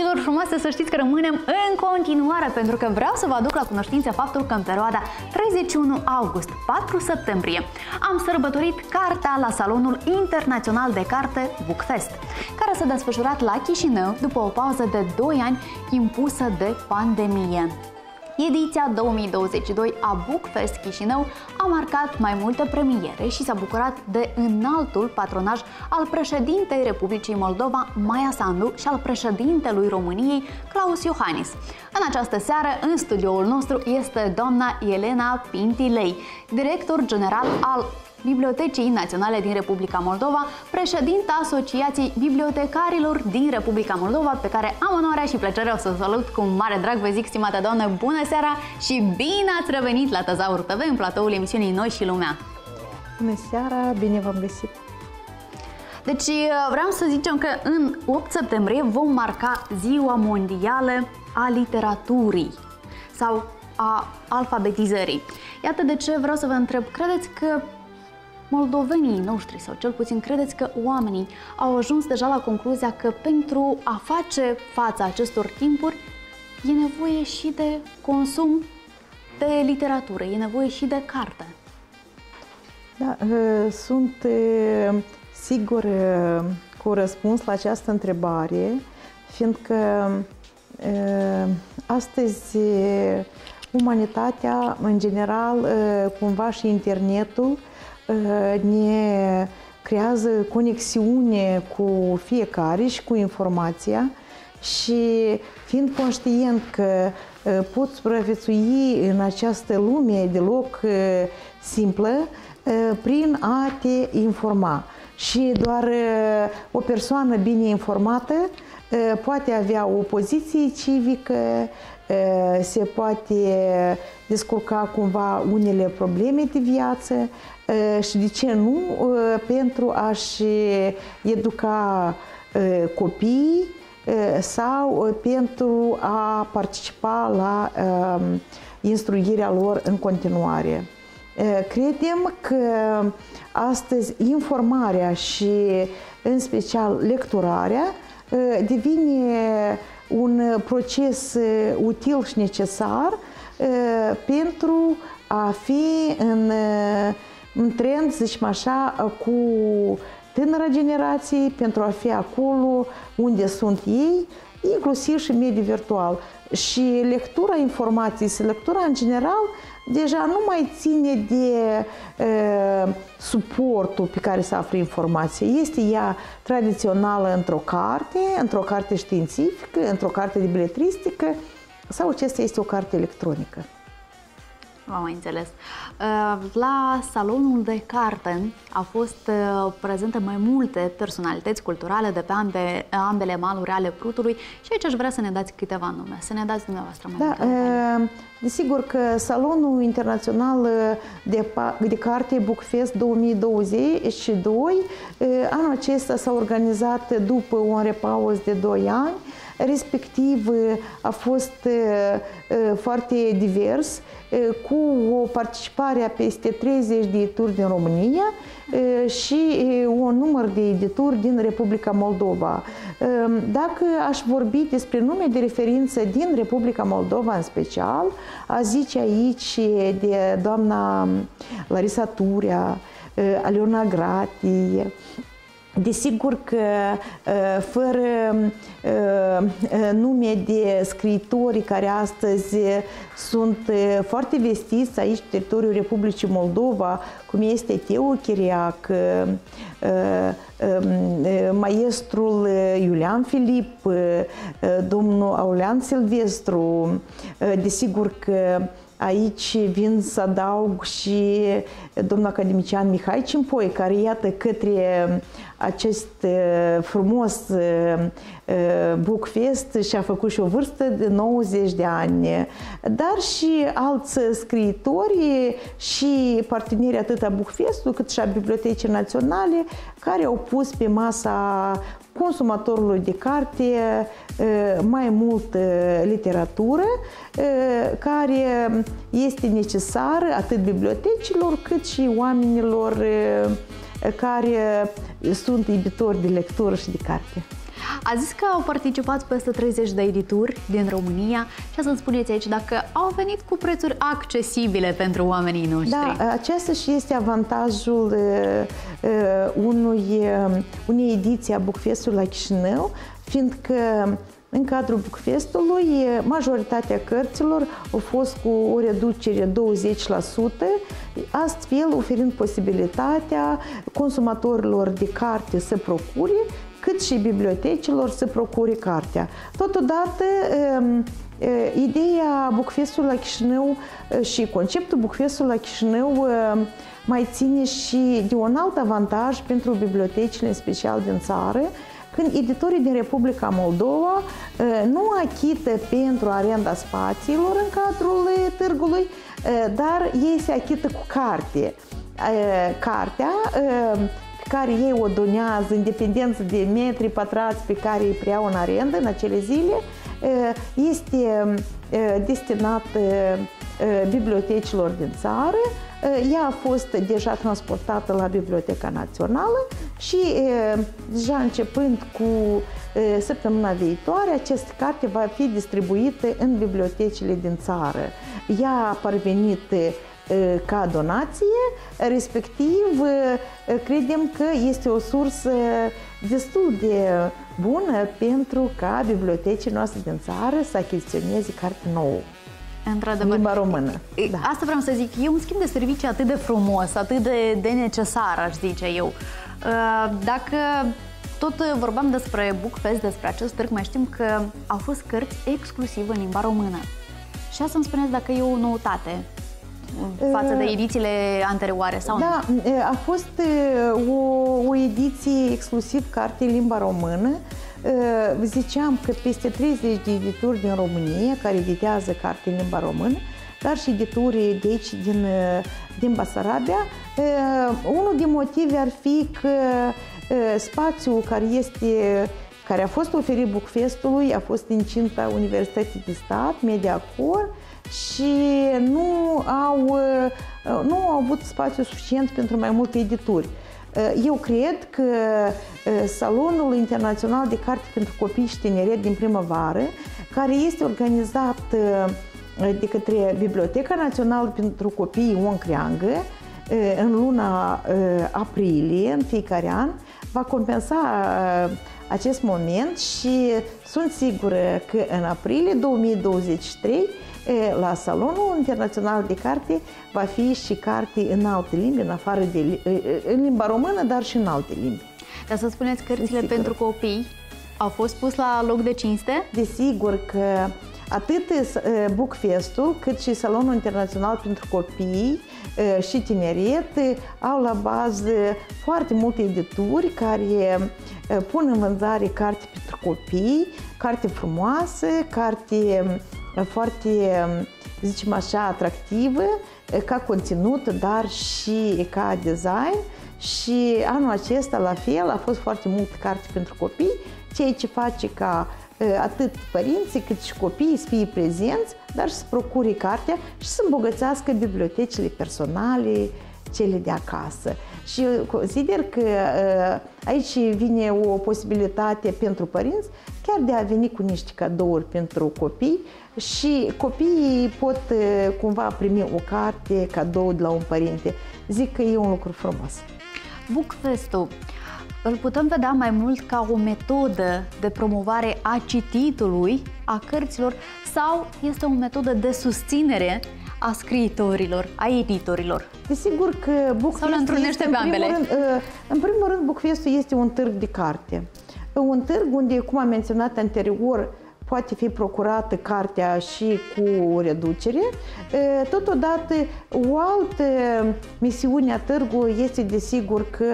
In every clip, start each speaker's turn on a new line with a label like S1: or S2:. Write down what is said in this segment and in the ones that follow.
S1: Dragilor frumoase, să știți că rămânem în continuare, pentru că vreau să vă aduc la cunoștință faptul că în perioada 31 august-4 septembrie am sărbătorit cartea la Salonul Internațional de Carte Bookfest, care s-a desfășurat la Chișinău după o pauză de 2 ani impusă de pandemie. Ediția 2022 a Bookfest Chișinău a marcat mai multe premiere și s-a bucurat de înaltul patronaj al președintei Republicii Moldova, Maia Sandu, și al președintelui României, Klaus Iohannis. În această seară, în studioul nostru, este doamna Elena Pintilei, director general al Bibliotecii Naționale din Republica Moldova, președinta Asociației Bibliotecarilor din Republica Moldova, pe care am onoarea și plăcerea să o salut cu mare drag. Vă zic, stimată doamnă, bună seara și bine ați revenit la Tezaur TV, în platoul emisiunii Noi și Lumea.
S2: Bună seara, bine v-am găsit!
S1: Deci vreau să zicem că în 8 septembrie vom marca Ziua Mondială a Literaturii sau a alfabetizării. Iată de ce vreau să vă întreb, credeți că moldovenii noștri, sau cel puțin credeți că oamenii au ajuns deja la concluzia că pentru a face față acestor timpuri e nevoie și de consum de literatură, e nevoie și de carte?
S2: Da, sunt sigur cu răspuns la această întrebare, fiindcă astăzi umanitatea, în general, cumva și internetul, ne creează conexiune cu fiecare și cu informația și fiind conștient că pot supraviețui în această lume deloc simplă prin a te informa. Și doar o persoană bine informată poate avea o poziție civică, se poate descurca cumva unele probleme de viață și, de ce nu, pentru a-și educa copiii sau pentru a participa la instruirea lor în continuare. Credem că astăzi informarea și în special lecturarea devine un proces util și necesar pentru a fi în trend, zicem așa, cu tânăra generație, pentru a fi acolo unde sunt ei, inclusiv și mediul virtual. Și lectura informației și lectura în general deja nu mai ține de suportul pe care se află informația. Este ea tradițională într-o carte științifică, într-o carte de beletristică, sau acesta este o carte electronică.
S1: Am mai înțeles. La Salonul de Carte au fost prezente mai multe personalități culturale de pe ambele maluri ale Prutului și aici aș vrea să ne dați câteva nume, să ne dați dumneavoastră mai multe.
S2: Desigur că Salonul Internațional de Carte Bookfest 2022 anul acesta s-a organizat după o repauză de 2 ani, respectiv a fost foarte divers, cu o participare a peste 30 de edituri din România și un număr de edituri din Republica Moldova. Dacă aș vorbi despre nume de referință din Republica Moldova în special, a zice aici de doamna Larisa Turea, Aliona Grati. Desigur că fără nume de scriitori care astăzi sunt foarte vestiți aici pe teritoriul Republicii Moldova, cum este Teo Chiriac, maestrul Iulian Filip, domnul Aulean Silvestru, desigur că aici vin să adaug și domnul academician Mihai Cimpoi, care, iată, către acest frumos Bookfest și-a făcut și o vârstă de 90 de ani, dar și alți scriitori și parteneri atât a Bookfest-ului cât și a Bibliotecii Naționale, care au pus pe masa consumatorului de carte mai mult literatură, care este necesară atât bibliotecilor cât și oamenilor care sunt iubitori de lectură și de carte.
S1: A zis că au participat peste 30 de edituri din România. Ce să-mi spuneți aici, dacă au venit cu prețuri accesibile pentru oamenii noștri?
S2: Da, acesta și este avantajul unei ediții a Bookfest-ului la Chișinău, fiindcă în cadrul Bookfest-ului majoritatea cărților au fost cu o reducere 20%, astfel oferind posibilitatea consumatorilor de carte să procure, cât și bibliotecilor să procure cartea. Totodată, ideea Bookfest-ului la Chișinău și conceptul Bookfest-ului la Chișinău mai ține și de un alt avantaj pentru bibliotecile, în special din țară, când editorii din Republica Moldova nu achită pentru arenda spațiilor în cadrul târgului, dar ei se achită cu carte. Cartea pe care ei o donează în dependență de metri pătrați pe care îi preiau în arendă în acele zile, este destinată bibliotecilor din țară. Ea a fost deja transportată la Biblioteca Națională și deja începând cu săptămâna viitoare, această carte va fi distribuită în bibliotecile din țară. Ea a parvenit ca donație, respectiv credem că este o sursă destul de bună pentru ca bibliotecile noastre din țară să achiziționeze carte nouă.
S1: Într-adevăr.
S2: Limba română.
S1: Da. Asta vreau să zic, e un schimb de servicii atât de frumos, atât de necesar, aș zice eu. Dacă tot vorbeam despre Bookfest, despre acest târg, mai știm că au fost cărți exclusiv în limba română. Și asta îmi spuneți dacă e o noutate față de edițiile anterioare sau
S2: da, nu? A fost o ediție exclusiv carte în limba română. Ziceam că peste 30 de edituri din România care editează carte în limba română, dar și edituri de aici din Basarabia. Unul din motive ar fi că spațiul care a fost oferit Bookfest-ului a fost incinta Universității de Stat, Mediacor, și nu au avut spațiu suficient pentru mai multe edituri. Eu cred că Salonul Internațional de Carte pentru Copii și Tineret din primăvară, care este organizat de către Biblioteca Națională pentru Copii Ion Creangă în luna aprilie, în fiecare an, va compensa acest moment și sunt sigură că în aprilie 2023 la Salonul Internațional de Carte va fi și carte în alte limbi, în limba română, dar și în alte limbi.
S1: Dar să spuneți, cărțile pentru copii au fost pus la loc de cinste?
S2: Desigur că atât Bookfest-ul, cât și Salonul Internațional pentru Copii și Tineret au la bază foarte multe edituri care pun în vânzare carte pentru copii, carte frumoasă, carte foarte, zicem așa, atractivă ca conținut, dar și ca design. Și anul acesta, la fel, a fost foarte mult carte pentru copii, ceea ce face ca atât părinții cât și copiii să fie prezenți, dar să procure cartea și să îmbogățească bibliotecile personale, cele de acasă. Și consider că aici vine o posibilitate pentru părinți chiar de a veni cu niște cadouri pentru copii și copiii pot cumva primi o carte cadou de la un părinte. Zic că e un lucru frumos.
S1: Bookfest-ul îl putem vedea mai mult ca o metodă de promovare a cititului, a cărților, sau este o metodă de susținere a scriitorilor, a editorilor?
S2: Desigur că Bookfest
S1: le întrunește pe ambele.
S2: În primul rând, Bookfest-ul este un târg de carte. Un târg unde, cum am menționat anterior, poate fi procurată cartea și cu reducere. Totodată, o altă misiune a târgului este, desigur, că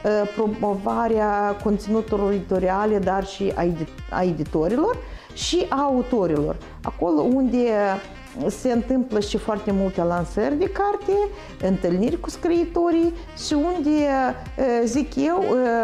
S2: promovarea conținuturilor editoriale, dar și a editorilor și a autorilor. Acolo unde se întâmplă și foarte multe lansări de carte, întâlniri cu scriitorii și unde, zic eu,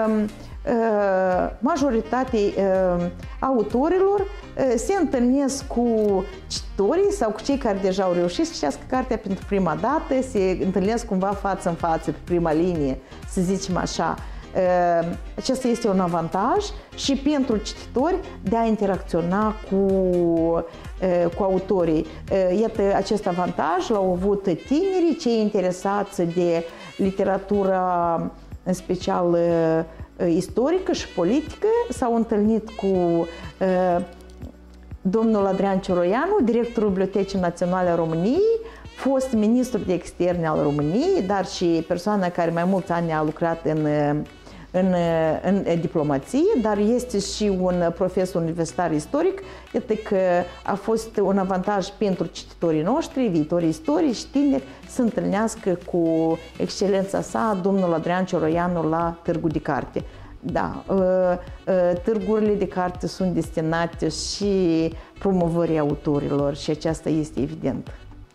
S2: majoritatea autorilor se întâlnesc cu cititorii sau cu cei care deja au reușit să citească cartea pentru prima dată, se întâlnesc cumva față în față, pe prima linie, să zicem așa. Acesta este un avantaj și pentru cititori de a interacționa cu autorii. Iată, acest avantaj l-au avut tinerii, cei interesați de literatura, în special istorică și politică, s-au întâlnit cu domnul Adrian Cioroianu, directorul Bibliotecii Naționale a României, fost ministru de externe al României, dar și persoana care mai mulți ani a lucrat în diplomație, dar este și un profesor universitar istoric. Iată că a fost un avantaj pentru cititorii noștri, viitorii istorici, tineri, să întâlnească cu excelența sa, domnul Adrian Cioroianu, la Târgul de Carte. Da, târgurile de carte sunt destinate și promovării autorilor și aceasta este evident.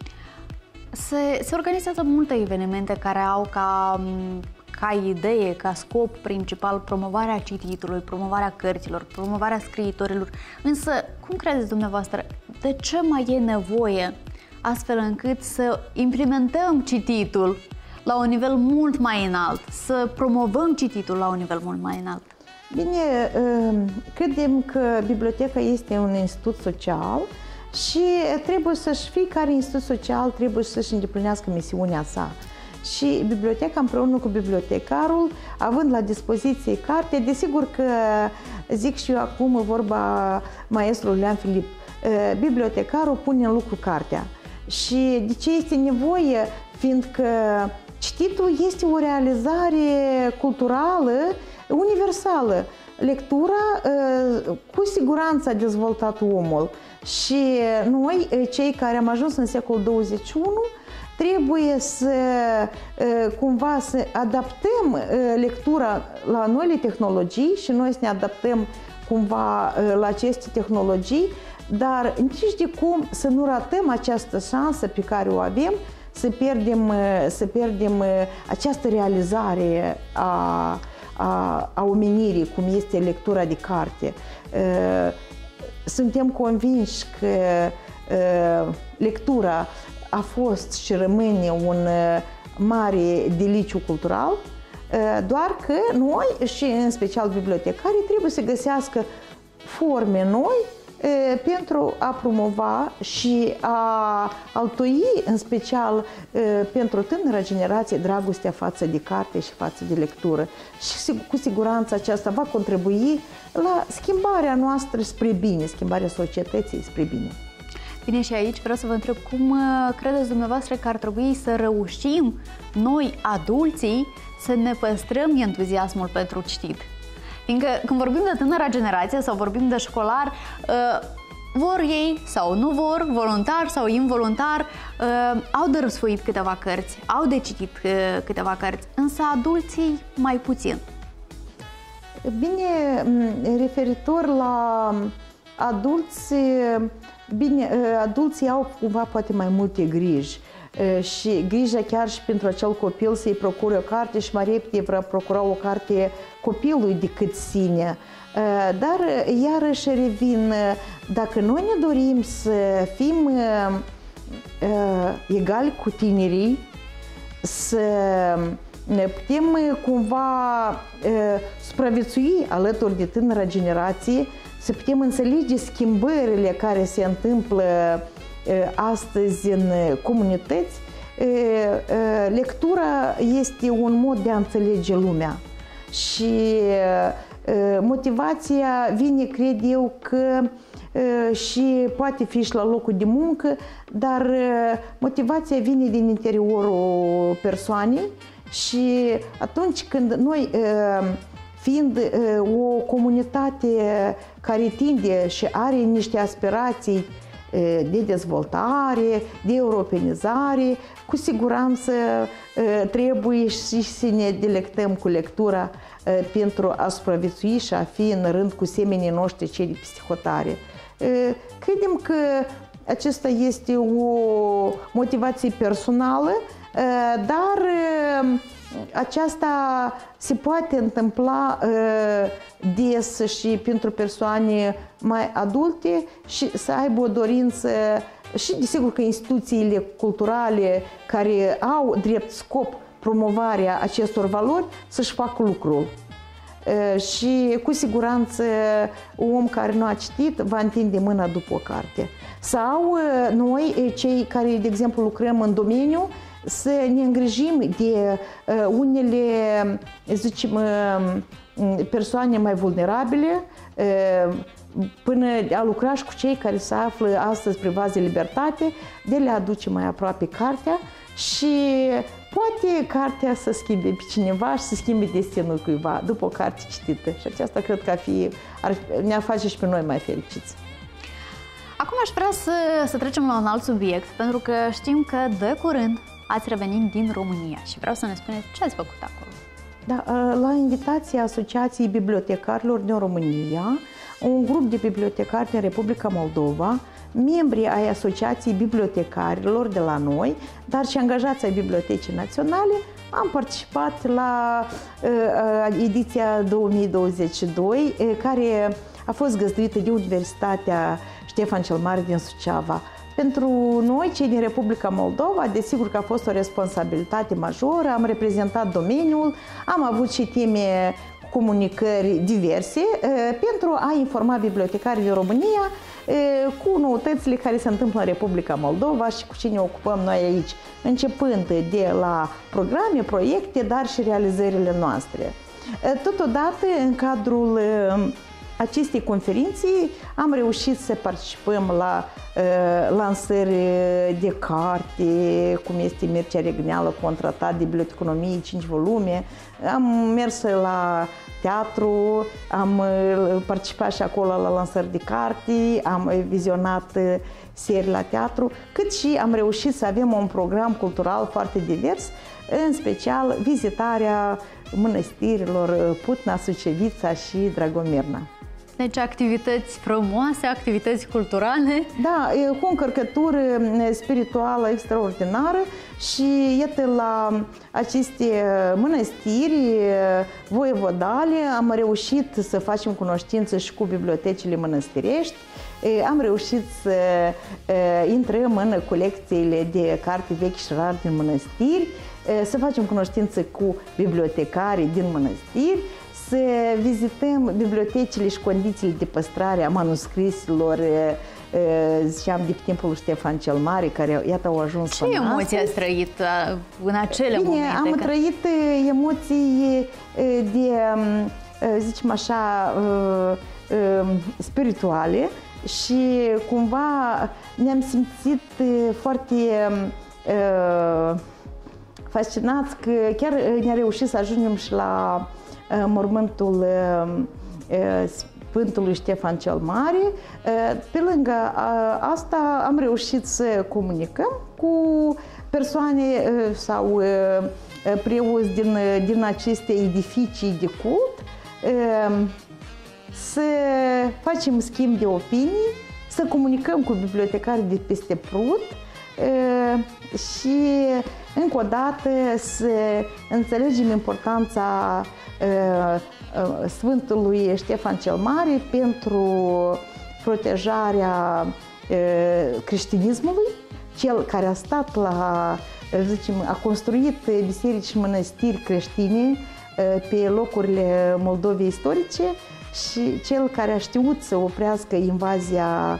S1: Se organizează multe evenimente care au ca idee, ca scop principal promovarea cititului, promovarea cărților, promovarea scriitorilor. Însă, cum credeți dumneavoastră, de ce mai e nevoie astfel încât să implementăm cititul la un nivel mult mai înalt, să promovăm cititul la un nivel mult mai înalt?
S2: Bine, credem că biblioteca este un institut social și fiecare institut social trebuie să-și îndeplinească misiunea sa. Și biblioteca împreună cu bibliotecarul, având la dispoziție carte, desigur că zic și eu acum vorba maestrului Iulian Filip, bibliotecarul pune în lucru cartea. Și de ce este nevoie? Fiindcă cititul este o realizare culturală universală. Lectura cu siguranță a dezvoltat omul și noi, cei care am ajuns în secolul 21, trebuie să cumva să adaptăm lectura la noile tehnologii și noi să ne adaptăm cumva la aceste tehnologii, dar nici de cum să nu ratăm această șansă pe care o avem, să pierdem această realizare a omenirii, cum este lectura de carte. Suntem convinși că lectura a fost și rămâne un mare deliciu cultural, doar că noi, și în special bibliotecarii, trebuie să găsească forme noi pentru a promova și a altui, în special pentru tânăra generație, dragostea față de carte și față de lectură. Și cu siguranță aceasta va contribui la schimbarea noastră spre bine, schimbarea societății spre bine.
S1: Bine, și aici vreau să vă întreb cum credeți dumneavoastră că ar trebui să reușim noi, adulții, să ne păstrăm entuziasmul pentru citit? Fiindcă când vorbim de tânăra generație sau vorbim de școlari, vor ei sau nu vor, voluntar sau involuntar, au de răsfoit câteva cărți, au de citit câteva cărți, însă adulții mai puțin.
S2: Bine, referitor la adulți, bine, adulții au cumva poate mai multe griji și grija chiar și pentru acel copil să-i procure o carte și mai repede vrea procura o carte copilului decât sine. Dar iarăși revin, dacă noi ne dorim să fim egali cu tinerii, să putem cumva supraviețui alături de tânăra generație, să putem înțelege schimbările care se întâmplă astăzi în comunități, lectura este un mod de a înțelege lumea și motivația vine, cred eu, că și poate fi și la locul de muncă, dar motivația vine din interiorul persoanei și atunci când noi, fiind o comunitate care tinde și are niște aspirații de dezvoltare, de europenizare, cu siguranță trebuie și să ne delectăm cu lectura pentru a supraviețui și a fi în rând cu semenii noștri cei de psihotare. Credem că acesta este o motivație personală, dar aceasta se poate întâmpla des și pentru persoane mai adulte și să aibă o dorință și desigur că instituțiile culturale care au drept scop promovarea acestor valori să-și facă lucrul. și cu siguranță un om care nu a citit va întinde mâna după o carte. Sau noi, cei care, de exemplu, lucrăm în domeniu, să ne îngrijim de unele, zicem, persoane mai vulnerabile, până a lucra și cu cei care se află astăzi privați de libertate, de le aduce mai aproape cartea și poate cartea să schimbe pe cineva și să schimbe destinul cuiva după o carte citită. Și aceasta cred că ne-ar face și pe noi mai fericiți.
S1: Acum aș vrea să trecem la un alt subiect, pentru că știm că de curând ați revenit din România și vreau să ne spuneți ce ați făcut acolo.
S2: Da, la invitația Asociației Bibliotecarilor din România, un grup de bibliotecari din Republica Moldova, membri ai Asociației Bibliotecarilor de la noi, dar și angajați ai Bibliotecii Naționale, am participat la ediția 2022, care a fost găzduită de Universitatea Ștefan cel Mare din Suceava. Pentru noi, cei din Republica Moldova, desigur că a fost o responsabilitate majoră, am reprezentat domeniul, am avut și teme comunicări diverse pentru a informa bibliotecarii din România cu noutățile care se întâmplă în Republica Moldova și cu ce ne ocupăm noi aici, începând de la programe, proiecte, dar și realizările noastre. Totodată, în cadrul acestei conferințe am reușit să participăm la lansări de carte, cum este Mircea Regneală cu un tratat de biblioteconomie, 5 volume. Am mers la teatru, am participat și acolo la lansări de carte, am vizionat serii la teatru, cât și am reușit să avem un program cultural foarte divers, în special vizitarea mănăstirilor Putna, Sucevița și Dragomirna.
S1: Deci activități frumoase, activități culturale.
S2: Da, cu o încărcătură spirituală extraordinară și iată la aceste mănăstiri voievodale am reușit să facem cunoștință și cu bibliotecile mănăstirești. Am reușit să intrăm în colecțiile de carte vechi și rar din mănăstiri, să facem cunoștință cu bibliotecarii din mănăstiri, să vizităm bibliotecile și condițiile de păstrare a manuscriselor, ziceam, de timpul lui Ștefan cel Mare, care, iată, au ajuns până astăzi.
S1: Ce emoții ați trăit în acele momente?
S2: Am trăit emoții de, zicem așa, spirituale și cumva ne-am simțit foarte fascinați că chiar ne-a reușit să ajungem și la mormântul Sfântului Ștefan cel Mare. Pe lângă asta am reușit să comunicăm cu persoane sau preoți din aceste edificii de cult, să facem schimb de opinii, să comunicăm cu bibliotecarii de peste Prut și încă o dată să înțelegem importanța Sfântului Ștefan cel Mare pentru protejarea creștinismului, cel care a stat la, zicem, a construit biserici și mănăstiri creștine pe locurile Moldovei istorice și cel care a știut să oprească invazia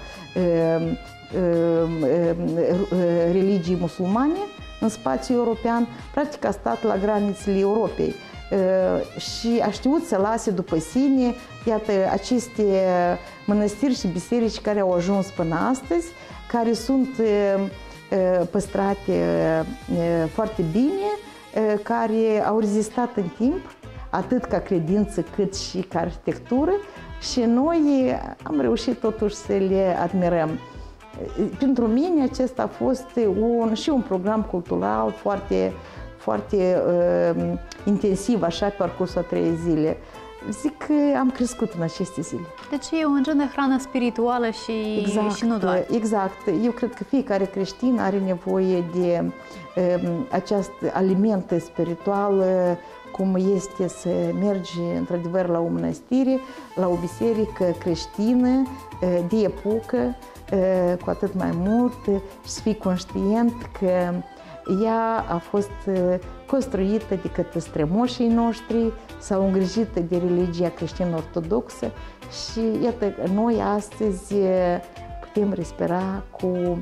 S2: religiei musulmane în spațiul european, practic a stat la granițele Europei și a știut să lase după sine, iată, aceste mănăstiri și biserici care au ajuns până astăzi, care sunt păstrate foarte bine, care au rezistat în timp, atât ca credință cât și ca arhitectură, și noi am reușit totuși să le admirăm. Pentru mine acesta a fost și un program cultural foarte intensiv, așa, pe parcursul a 3 zile. Zic că am crescut în aceste zile.
S1: Deci e un gen de hrană spirituală și nu doar.
S2: Exact. Eu cred că fiecare creștin are nevoie de acest aliment spiritual, cum este să mergi într-adevăr la o mănăstire, la o biserică creștină de epocă, cu atât mai mult, și să fii conștient că ea a fost construită de către strămoșii noștri, s-au îngrijit de religia creștin-ortodoxă și iată, noi astăzi putem respira cu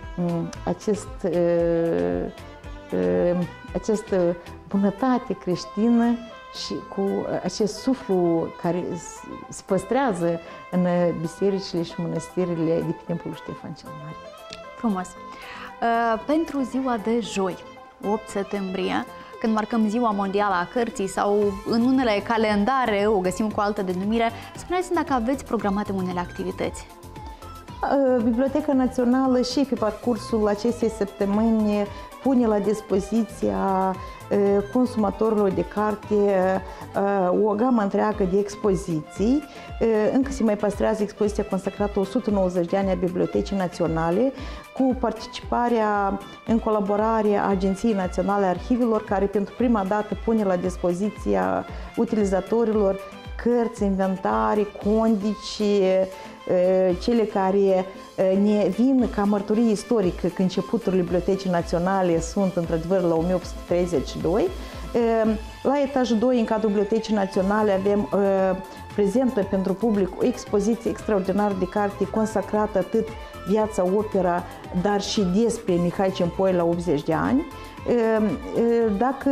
S2: această bunătate creștină și cu acest suflu care se păstrează în bisericile și mănăstirile de pe timpul Ștefan cel Mare.
S1: Frumos! Pentru ziua de joi, 8 septembrie, când marcăm Ziua Mondială a Cărții sau în unele calendare o găsim cu altă denumire, spuneți-mi dacă aveți programate unele activități.
S2: Biblioteca Națională și pe parcursul acestei săptămâni pune la dispoziția consumatorilor de carte o gamă întreagă de expoziții. Încă se mai păstrează expoziția consacrată 190 de ani a Bibliotecii Naționale, cu participarea în colaborare a Agenției Naționale a Arhivelor, care pentru prima dată pune la dispoziția utilizatorilor cărți, inventare, condici, cele care ne vin ca mărturie istorică că începuturile Bibliotecii Naționale sunt într-adevăr la 1832. La etajul 2, în cadrul Bibliotecii Naționale, avem prezentă pentru public o expoziție extraordinară de carte consacrată atât viața, opera, dar și despre Mihai Cimpoi la 80 de ani. Dacă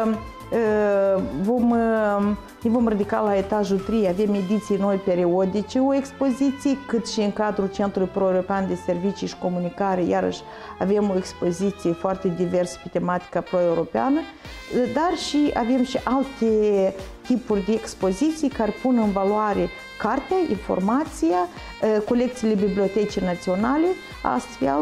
S2: ne vom ridica la etajul 3, avem ediții noi periodice, o expoziție, cât și în cadrul Centrului Pro-European de Servicii și Comunicare, iarăși avem o expoziție foarte diversă pe tematica pro-europeană, dar și avem și alte tipuri de expoziții care pun în valoare cartea, informația, colecțiile Bibliotecii Naționale, astfel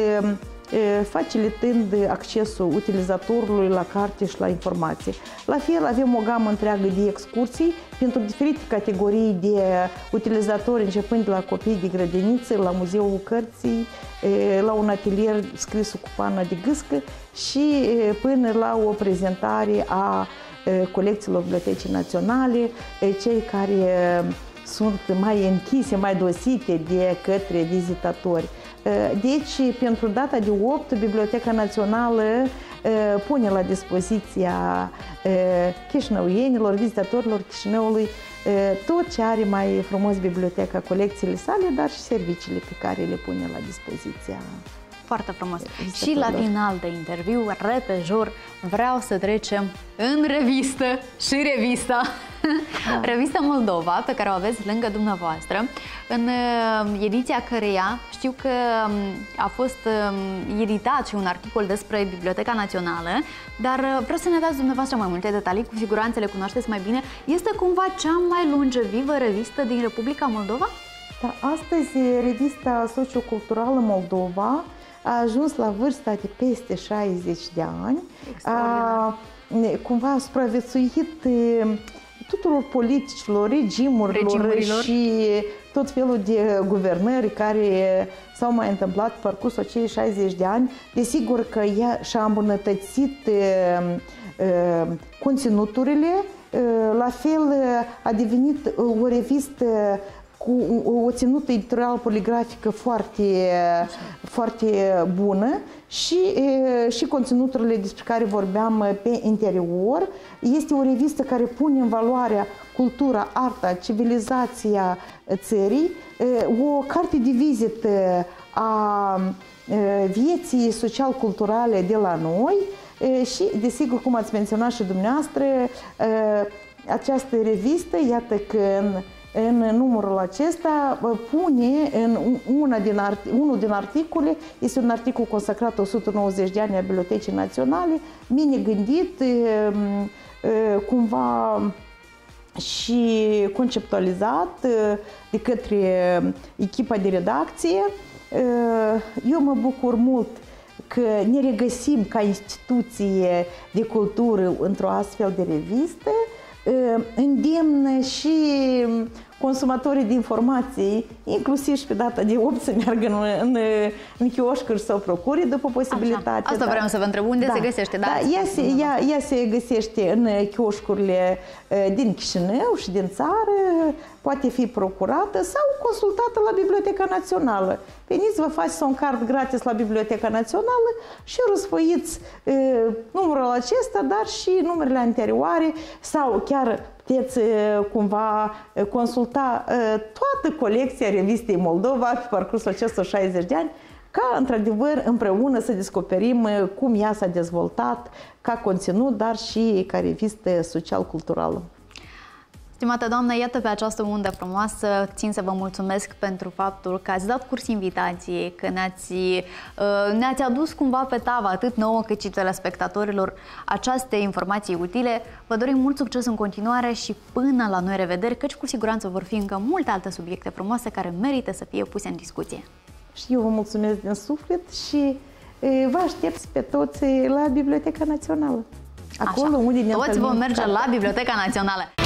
S2: facilitând accesul utilizatorului la carte și la informație. La fel, avem o gamă întreagă de excursii pentru diferite categorii de utilizatori, începând de la copii de grădiniță, la Muzeul Cărții, la un atelier scris cu pană de gâscă și până la o prezentare a colecțiilor Bibliotecii Naționale, cei care sunt mai închise, mai dosite de către vizitatori. Deci, pentru data de 8, Biblioteca Națională pune la dispoziția chișinăuienilor, vizitatorilor Chișinăului, tot ce are mai frumos biblioteca, colecțiile sale, dar și serviciile pe care le pune la dispoziția.
S1: Foarte frumos. Și la final de interviu, repejor, vreau să trecem în revistă și revista. Da. Revista Moldova, pe care o aveți lângă dumneavoastră, în ediția căreia știu că a fost editat și un articol despre Biblioteca Națională, dar vreau să ne dați dumneavoastră mai multe detalii, cu siguranță le cunoașteți mai bine. Este cumva cea mai longevivă revistă din Republica Moldova?
S2: Da, astăzi revista socioculturală Moldova a ajuns la vârsta de peste 60 de ani. Cumva a supraviețuit tuturor politicilor, regimurilor și tot felul de guvernări care s-au mai întâmplat pe parcursul acelei 60 de ani. Desigur că ea și-a îmbunătățit conținuturile, la fel a devenit o revistă cu o ținută editorială poligrafică foarte bună și conținuturile despre care vorbeam pe interior. Este o revistă care pune în valoare cultura, arta, civilizația țării, o carte de vizită a vieții social-culturale de la noi și, desigur, cum ați menționat și dumneavoastră, această revistă, iată că în numărul acesta pune în unul din articole, este un articol consacrat 190 de ani a Bibliotecii Naționale, bine gândit, cumva și conceptualizat de către echipa de redacție. Eu mă bucur mult că ne regăsim ca instituție de cultură într-o astfel de revistă. Îndemnă și consumatorii de informații, inclusiv și pe data de 8, să meargă în chioșcuri să o procure după posibilitate.
S1: Asta vreau să vă întreb, unde se găsește?
S2: Ea se găsește în chioșcurile din Chișinău și din țară, poate fi procurată sau consultată la Biblioteca Națională. Veniți, vă faceți un card gratis la Biblioteca Națională și răsfoiți numărul acesta, dar și numerele anterioare sau chiar puteți cumva consulta toată colecția revistei Moldova pe parcursul acestor 60 de ani, ca într-adevăr împreună să descoperim cum ea s-a dezvoltat ca conținut, dar și ca revistă social-culturală.
S1: Stimată doamnă, iată, pe această undă frumoasă țin să vă mulțumesc pentru faptul că ați dat curs invitației, că ne-ați adus cumva pe tavă, atât nouă cât și telespectatorilor, aceste informații utile. Vă dorim mult succes în continuare și până la noi revederi, căci cu siguranță vor fi încă multe alte subiecte frumoase care merită să fie puse în discuție.
S2: Și eu vă mulțumesc din suflet și vă aștept pe toți la Biblioteca Națională. Acolo unde ne
S1: toți vom merge la Biblioteca Națională.